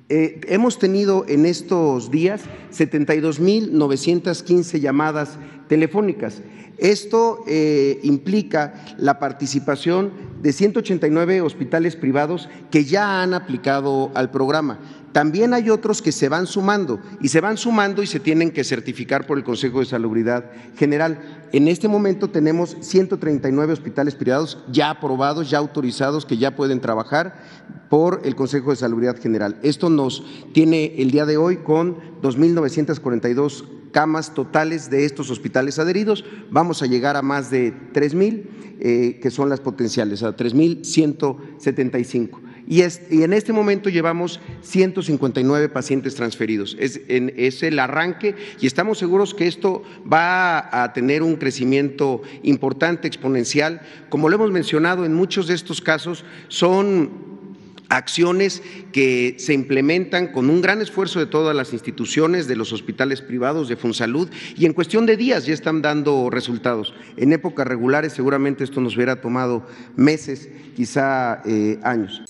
Hemos tenido en estos días 72,915 llamadas telefónicas. Esto implica la participación de 189 hospitales privados que ya han aplicado al programa. También hay otros que se van sumando y se tienen que certificar por el Consejo de Salubridad General. En este momento tenemos 139 hospitales privados ya aprobados, ya autorizados, que ya pueden trabajar por el Consejo de Salubridad General. Esto nos tiene el día de hoy con 2,942 camas totales de estos hospitales adheridos. Vamos a llegar a más de 3,000, que son las potenciales, a 3,175. Y en este momento llevamos 159 pacientes transferidos. Es el arranque y estamos seguros que esto va a tener un crecimiento importante, exponencial. Como lo hemos mencionado, en muchos de estos casos son acciones que se implementan con un gran esfuerzo de todas las instituciones, de los hospitales privados, de Fonsalud, y en cuestión de días ya están dando resultados. En épocas regulares seguramente esto nos hubiera tomado meses, quizá años.